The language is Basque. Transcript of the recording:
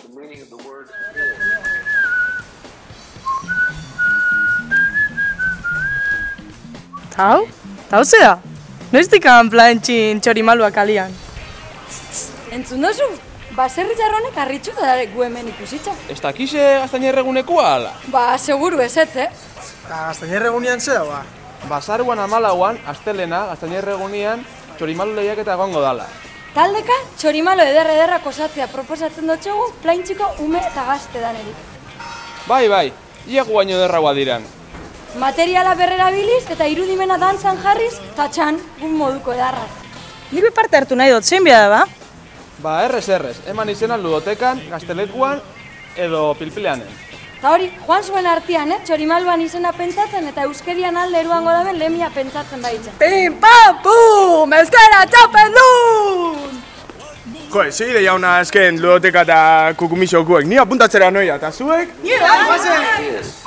Tau? Tau zea? Noiztik plantxin txorimaluak alian? Entzun dozu? Baserri jarronek harritxuta darek gu hemen ikusitza. Ez dakize gaztainerregunekua ala? Ba, seguru ezetz, Gaztainerregunian zera, ba? Basaruan 14an, astelena, gaztainerregunian, txorimalu lehiaketa egongo dala. Taldeka, txorimalo ederra osatzea proposatzen dutxogu, plaintxiko ume eta gazte danerik. Bai, iegu baino ederragoa diran. Materiala berrerabiliz eta irudimena dantzan jarriz, tatxan, gun moduko edarra. Nik parte hartu nahi dut, zein bia da, ba? Ba, errez, eman izena ludotekan, gaztelekuan edo pilpileanen. Eta hori, joan zuen artian, txorimaluan izena pentsatzen eta euskerian alde eruango daben lemia pentsatzen baitza. Pim, pam, pum, euskera txapendun! Joe, segide jauna azken ludoteka eta kukumisokuek, ni apuntatzera noia, eta zuek? Nire,